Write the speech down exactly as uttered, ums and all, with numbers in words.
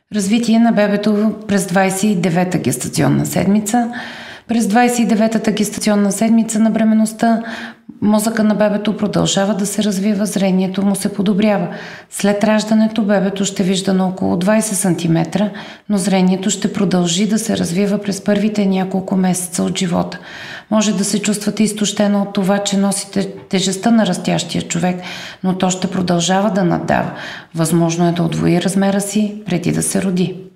Развитие на бебето през двадесет и девета гестационна седмица. През двадесет и деветата гестационна седмица на бременността мозъка на бебето продължава да се развива, зрението му се подобрява. След раждането бебето ще вижда на около двадесет сантиметра, но зрението ще продължи да се развива през първите няколко месеца от живота. Може да се чувствате изтощено от това, че носите тежестта на растящия човек, но то ще продължава да наддава. Възможно е да удвои размера си преди да се роди.